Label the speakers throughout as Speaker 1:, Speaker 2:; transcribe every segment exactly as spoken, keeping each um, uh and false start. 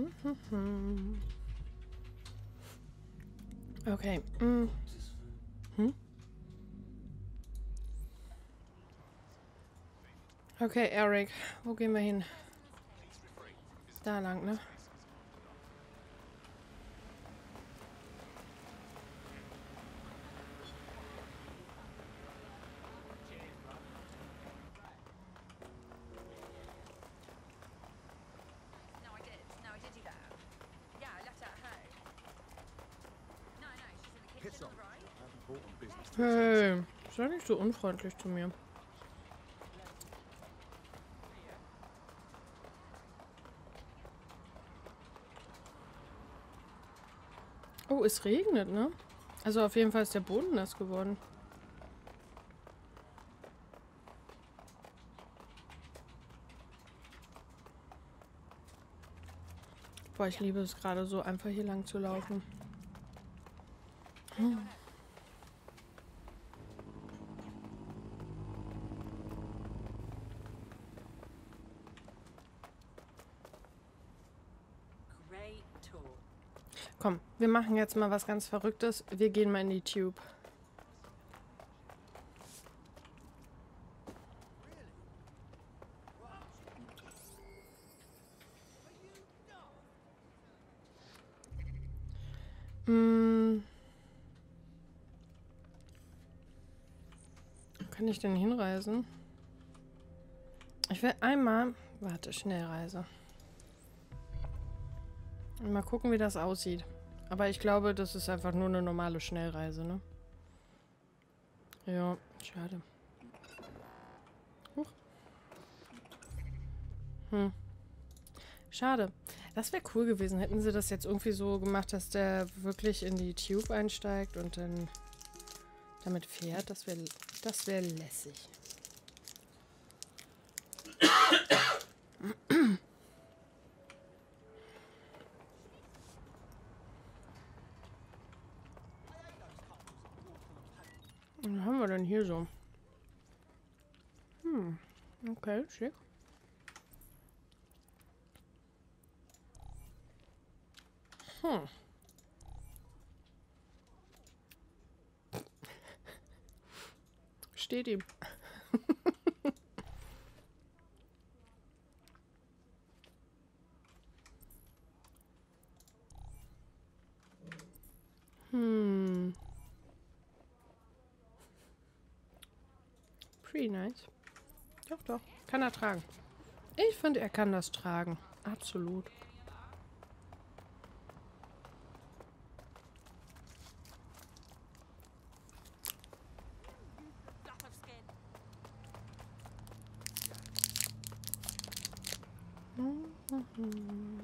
Speaker 1: Okay. Mm. Hm? Okay, Eric. Wo gehen wir hin? Da lang, ne? Hey, sei nicht so unfreundlich zu mir. Oh, es regnet, ne? Also auf jeden Fall ist der Boden nass geworden. Boah, ich liebe es gerade so, einfach hier lang zu laufen. Hm. Komm, wir machen jetzt mal was ganz Verrücktes. Wir gehen mal in die Tube. Hm. Kann ich denn hinreisen? Ich will einmal... Warte, Schnellreise. Mal gucken, wie das aussieht. Aber ich glaube, das ist einfach nur eine normale Schnellreise, ne? Ja, schade. Huch. Hm. Schade. Das wäre cool gewesen. Hätten sie das jetzt irgendwie so gemacht, dass der wirklich in die Tube einsteigt und dann damit fährt. Das wäre das wäre lässig. Was haben wir denn hier so? Hm, okay, schick. Hm. Steht ihm. Hm. Pretty nice. Doch, doch. Kann er tragen. Ich finde, er kann das tragen. Absolut. Mhm.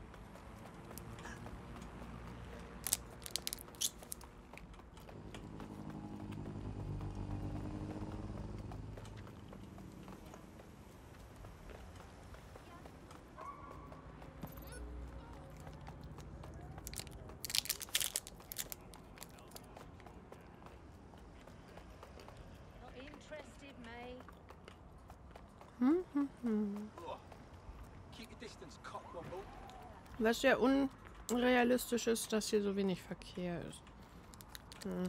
Speaker 1: Was ja unrealistisch ist, dass hier so wenig Verkehr ist. Hm.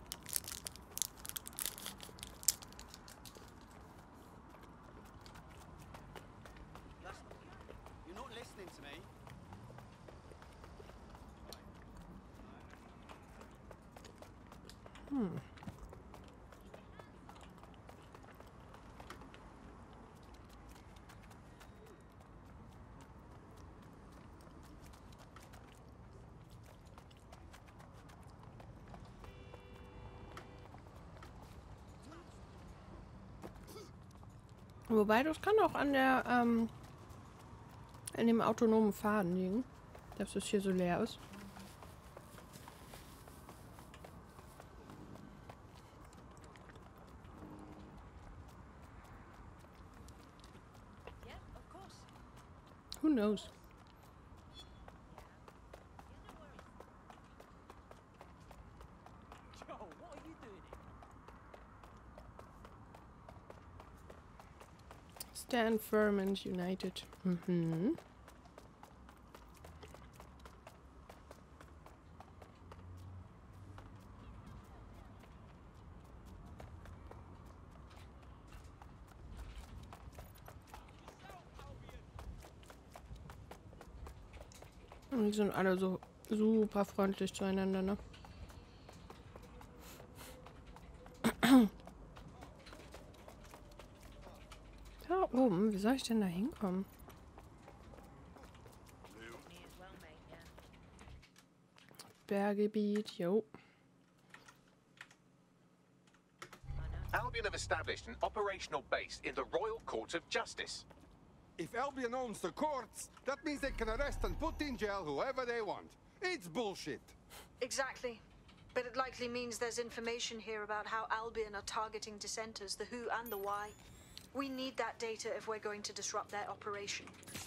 Speaker 1: Hm. Wobei, das kann auch an der, ähm, an dem autonomen Faden liegen, dass es hier so leer ist. Who knows? Stand firm and united. Mhm. Und die sind alle so super freundlich zueinander, ne? Da oben, wie soll ich denn da hinkommen? Berggebiet, jo.
Speaker 2: Albion have established an operational base in the Royal Court of Justice.
Speaker 3: If Albion owns the courts, that means they can arrest and put in jail whoever they want. It's bullshit.
Speaker 4: Exactly. But it likely means there's information here about how Albion are targeting dissenters, the who and the why. We need that data if we're going to disrupt their operation.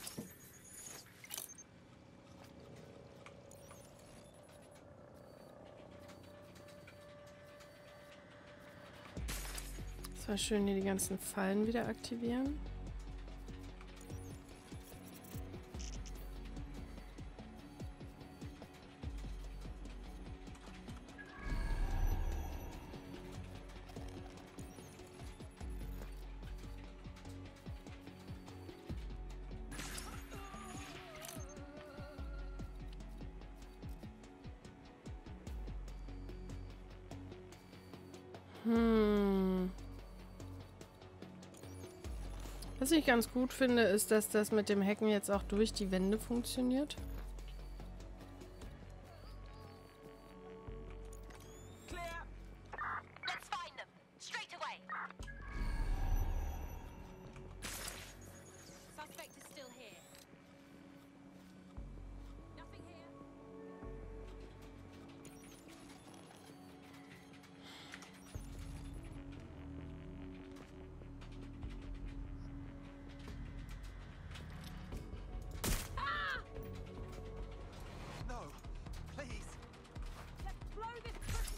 Speaker 1: Es war schön, hier die ganzen Fallen wieder aktivieren. Hm. Was ich ganz gut finde, ist, dass das mit dem Hacken jetzt auch durch die Wände funktioniert.
Speaker 5: Clear. Let's find them straight away. Suspect is still here. Nothing here.
Speaker 3: No, please.
Speaker 5: Let's blow this pussy.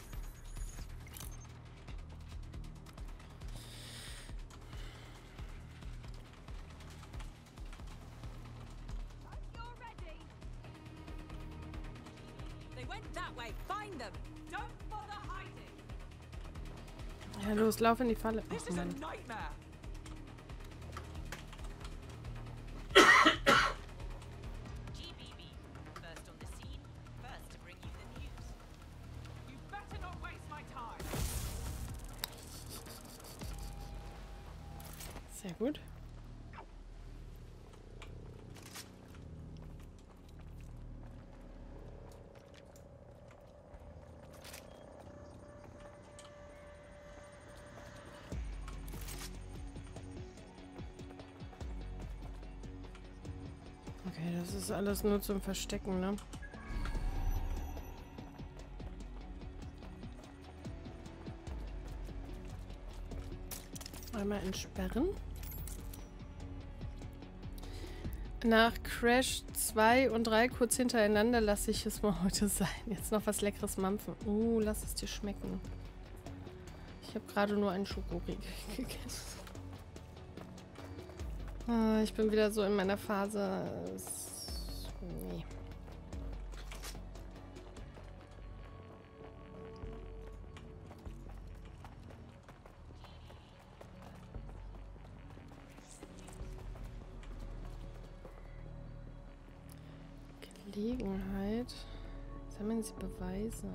Speaker 5: Hope you're ready. They went that way. Find them. Don't bother hiding.
Speaker 1: Ja, los, lauf in die Falle.
Speaker 5: This
Speaker 1: Ach,
Speaker 5: is a
Speaker 1: Mann.
Speaker 5: nightmare. G B B, first on the scene, first to bring you the news. You better not waste my time.
Speaker 1: Sehr gut. Okay, das ist alles nur zum Verstecken, ne? Einmal entsperren. Nach Crash zwei und drei kurz hintereinander lasse ich es mal heute sein. Jetzt noch was Leckeres mampfen. Uh, lass es dir schmecken. Ich habe gerade nur einen Schokoriegel gegessen. Ah, ich bin wieder so in meiner Phase. Es, nee. Gelegenheit. Sammeln Sie Beweise.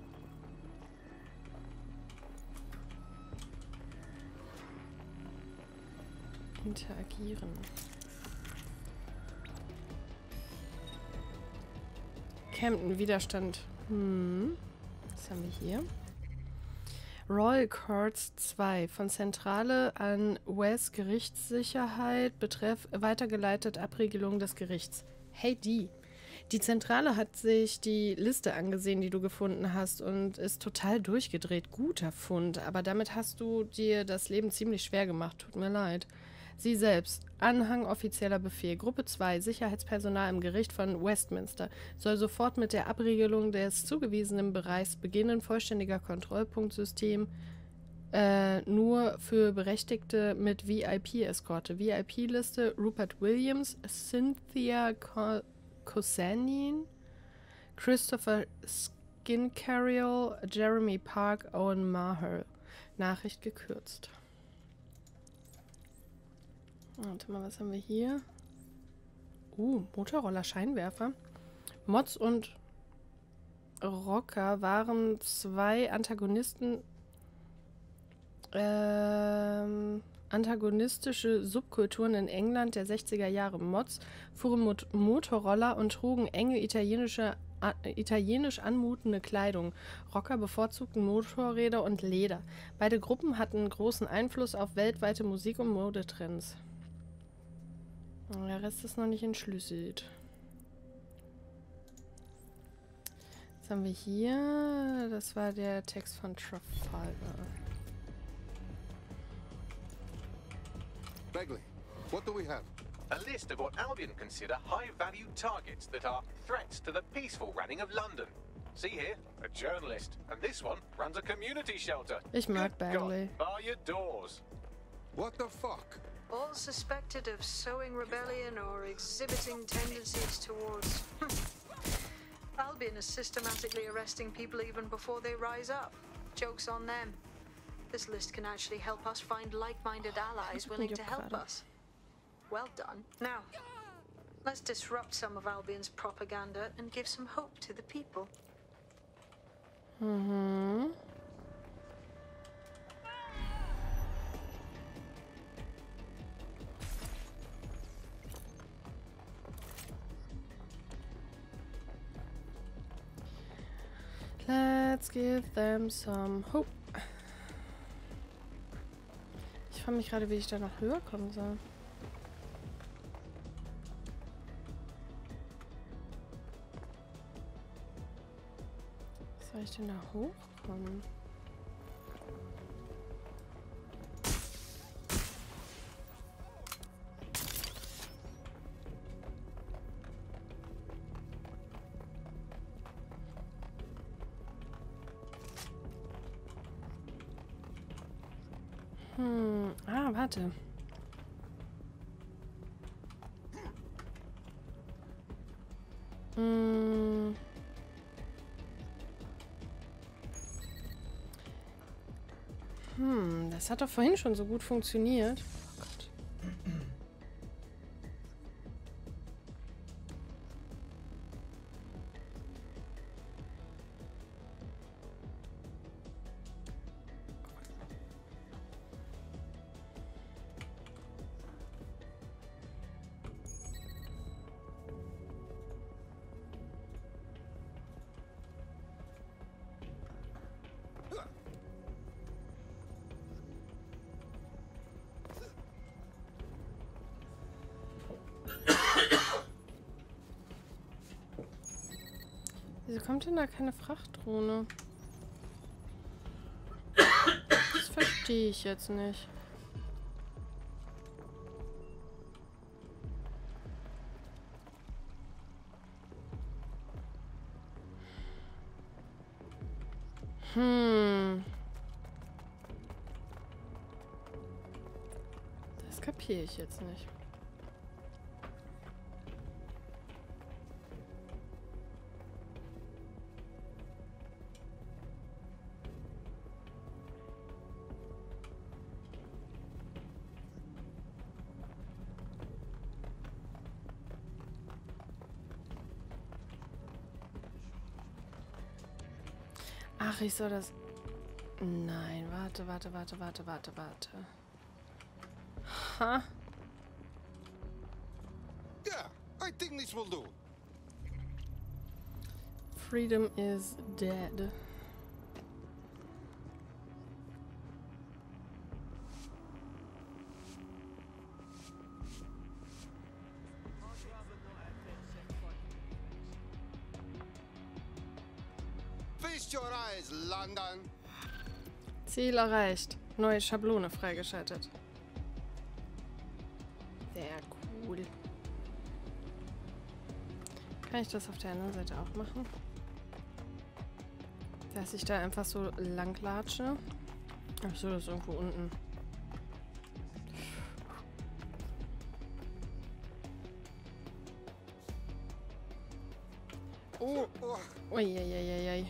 Speaker 1: Interagieren. Camden, Widerstand. Hm. Was haben wir hier? Royal Courts zwei. Von Zentrale an West Gerichtssicherheit betreff weitergeleitet Abregelung des Gerichts. Hey, die. Die Zentrale hat sich die Liste angesehen, die du gefunden hast und ist total durchgedreht. Guter Fund, aber damit hast du dir das Leben ziemlich schwer gemacht. Tut mir leid. Sie selbst. Anhang offizieller Befehl. Gruppe zwei. Sicherheitspersonal im Gericht von Westminster soll sofort mit der Abriegelung des zugewiesenen Bereichs beginnen. Vollständiger Kontrollpunktsystem äh, nur für Berechtigte mit V I P-Eskorte. V I P-Liste Rupert Williams, Cynthia Co Cosanin, Christopher Skincarriel, Jeremy Park, Owen Maher. Nachricht gekürzt. Warte mal, was haben wir hier? Uh, Motorroller-Scheinwerfer. Mods und Rocker waren zwei Antagonisten, ähm, antagonistische Subkulturen in England der sechziger Jahre. Mods fuhren Mot Motorroller und trugen enge italienische, a, italienisch anmutende Kleidung. Rocker bevorzugten Motorräder und Leder. Beide Gruppen hatten großen Einfluss auf weltweite Musik- und Modetrends. Der Rest ist noch nicht entschlüsselt. Was haben wir hier? Das war der Text von Trafalgar.
Speaker 3: Begley, what do we have?
Speaker 2: A list of what Albion consider high-value targets that are threats to the peaceful running of London. See here, a journalist, and this one runs a community shelter.
Speaker 1: Ich mag
Speaker 2: Good
Speaker 1: Bagley.
Speaker 2: God, bar your doors.
Speaker 3: What the fuck?
Speaker 4: All suspected of sowing rebellion or exhibiting tendencies towards... Albion is systematically arresting people even before they rise up. Joke's on them. This list can actually help us find like-minded allies willing to help us. Well done. Now, let's disrupt some of Albion's propaganda and give some hope to the people.
Speaker 1: Mhm. Let's give them some hope. Ich frage mich gerade, wie ich da noch höher kommen soll. Wie soll ich denn da hochkommen? Hm, ah, warte. Hm. Hm, das hat doch vorhin schon so gut funktioniert. Oh Gott. Wieso kommt denn da keine Frachtdrohne? Das verstehe ich jetzt nicht. Hm. Das kapiere ich jetzt nicht. Ach, ich soll das... Nein, warte, warte, warte, warte, warte, warte. Ha?
Speaker 3: Yeah, I think this will do.
Speaker 1: Freedom is dead.
Speaker 3: Feast your eyes, London.
Speaker 1: Ziel erreicht. Neue Schablone freigeschaltet. Sehr cool. Kann ich das auf der anderen Seite auch machen? Dass ich da einfach so lang latsche? Achso, das ist irgendwo unten. Oh. Uiuiuiui.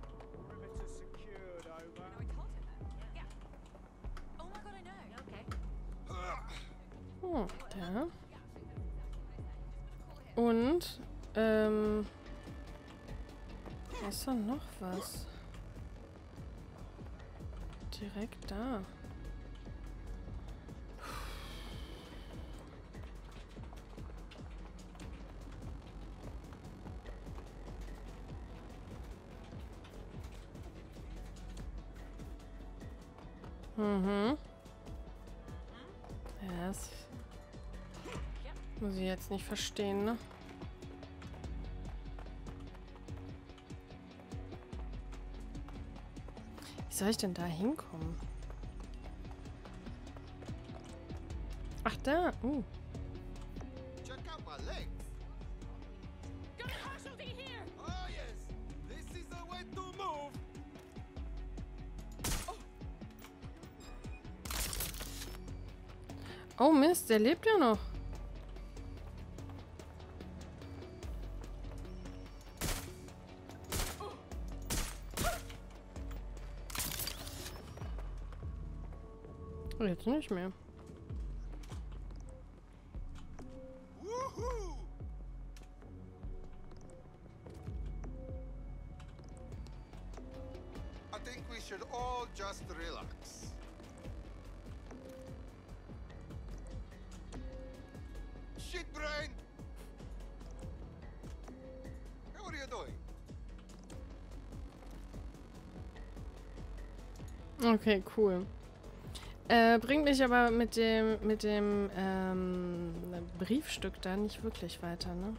Speaker 5: No, I told him that. Yeah. Oh my god, I know. Okay.
Speaker 1: Da. Und, ähm... ist da noch was? Direkt da. Mhm. Ja, das muss ich jetzt nicht verstehen, ne? Wie soll ich denn da hinkommen? Ach, da. Uh.
Speaker 3: Check out my legs.
Speaker 5: Got a casualty here!
Speaker 3: Oh yes, this is the way to move.
Speaker 1: Oh Mist, der lebt ja noch. Jetzt nicht mehr.
Speaker 3: Woohoo! I think we should all just relax. Shit brain! How are you doing?
Speaker 1: Okay, cool. Äh, bringt mich aber mit dem mit dem ähm, Briefstück da nicht wirklich weiter, ne?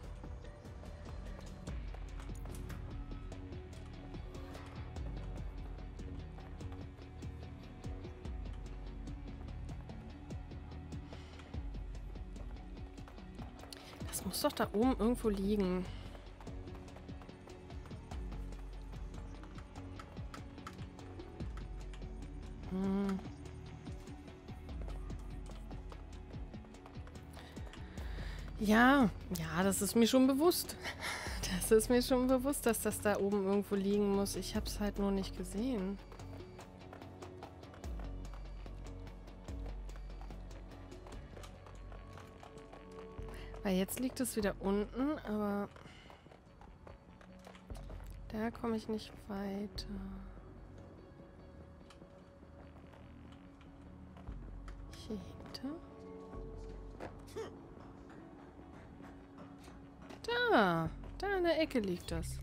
Speaker 1: Das muss doch da oben irgendwo liegen. Hm. Ja, ja, das ist mir schon bewusst. Das ist mir schon bewusst, dass das da oben irgendwo liegen muss. Ich habe es halt nur nicht gesehen. Weil jetzt liegt es wieder unten, aber da komme ich nicht weiter. Hier hinter? Da, da in der Ecke liegt das.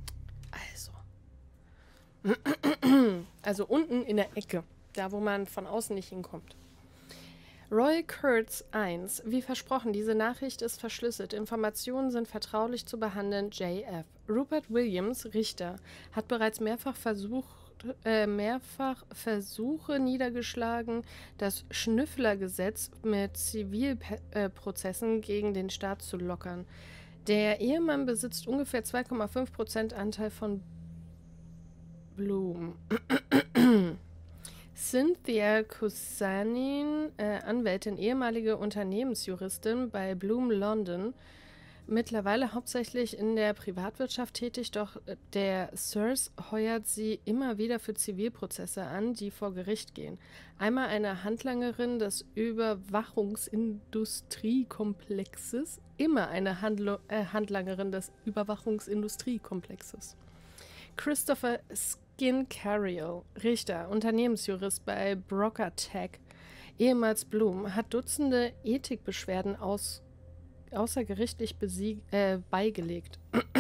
Speaker 1: Also. Also unten in der Ecke. Da, wo man von außen nicht hinkommt. Roy Kurtz eins. Wie versprochen, diese Nachricht ist verschlüsselt. Informationen sind vertraulich zu behandeln. J F. Rupert Williams, Richter, hat bereits mehrfach versucht, äh, mehrfach Versuche niedergeschlagen, das Schnüfflergesetz mit Zivilprozessen gegen den Staat zu lockern. Der Ehemann besitzt ungefähr zwei Komma fünf Prozent Anteil von Bloom. Cynthia Kusanin, äh, Anwältin, ehemalige Unternehmensjuristin bei Bloom London, mittlerweile hauptsächlich in der Privatwirtschaft tätig, doch der S I R S heuert sie immer wieder für Zivilprozesse an, die vor Gericht gehen. Einmal eine Handlangerin des Überwachungsindustriekomplexes, immer eine Handlo äh, Handlangerin des Überwachungsindustriekomplexes. Christopher Skin-Carriel, Richter, Unternehmensjurist bei Broker Tech, ehemals Bloom, hat Dutzende Ethikbeschwerden aus außergerichtlich besieg, äh, beigelegt.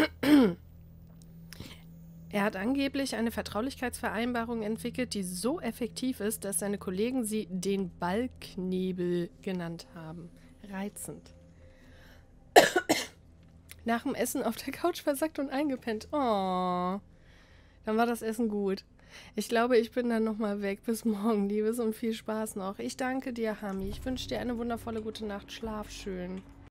Speaker 1: Er hat angeblich eine Vertraulichkeitsvereinbarung entwickelt, die so effektiv ist, dass seine Kollegen sie den Ballknebel genannt haben. Reizend. Nach dem Essen auf der Couch versackt und eingepennt. Oh, dann war das Essen gut. Ich glaube, ich bin dann nochmal weg. Bis morgen, Liebes, und viel Spaß noch. Ich danke dir, Hami. Ich wünsche dir eine wundervolle gute Nacht. Schlaf schön.